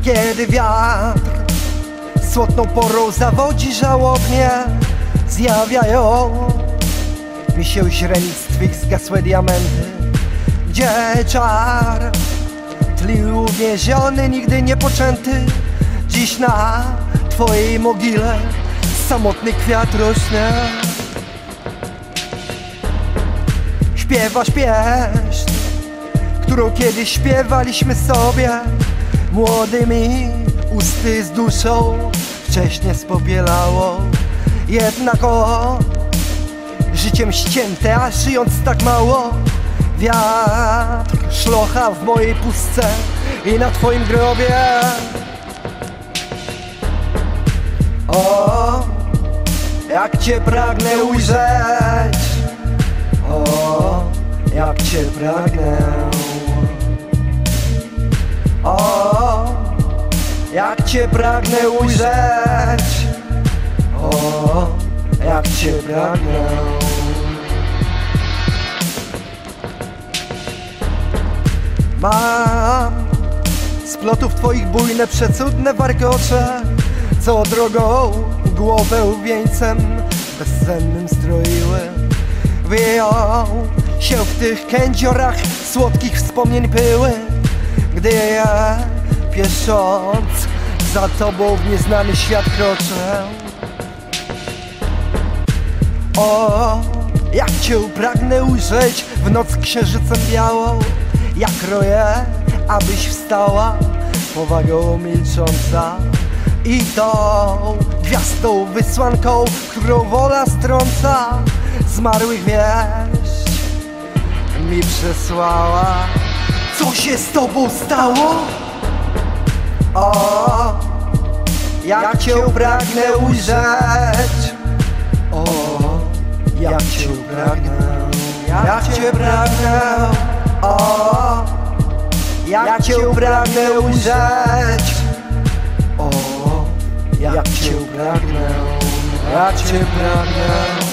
Kiedy wiatr słodną porą zawodzi żałobnie, zjawiają mi się źrenic twych zgasłe diamenty, gdzie czar tlił uwięziony, nigdy niepoczęty. Dziś na twojej mogile samotny kwiat rośnie. Śpiewasz pieśń, którą kiedyś śpiewaliśmy sobie młodymi usty z duszą wcześnie spobielało. Jednak życiem ścięte, a żyjąc tak mało, wiatr szlocha w mojej pustce i na twoim grobie. O, jak cię pragnę ujrzeć, o, jak cię pragnę, o, jak cię pragnę ujrzeć, o, jak cię pragnę. Mam z plotów twoich bujne, przecudne warkocze, co drogą głowę wieńcem bezsennym stroiły. Wyją się w tych kędziorach słodkich wspomnień pyły, gdy ja piesząc za tobą w nieznany świat kroczę. O, jak cię pragnę ujrzeć w noc księżycem białą, jak roję, abyś wstała powagą milcząca i tą gwiazdą wysłanką, którą wola strąca, zmarłych wieść mi przesłała. Co się z tobą stało? O, jak cię pragnę ujrzeć, o, jak cię pragnę, jak cię pragnę, o, jak cię pragnę ujrzeć, o, jak cię pragnę, jak cię pragnę.